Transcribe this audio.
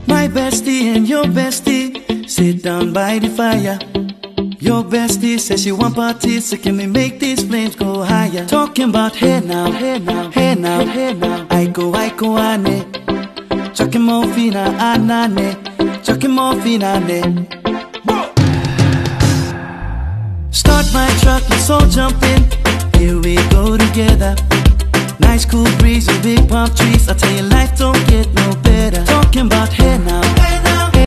My bestie and your bestie sit down by the fire. Your bestie says she want parties, so can we make these flames go higher? Talking about hey now, hey now, hey now, hey now. I go, ane. Chucking more fina, anane. Chucking more fina, ane. Start my truck, let's all jump in. Here we go together. Nice cool breeze and big palm trees. I tell you, life don't get no better. Talking about hey now.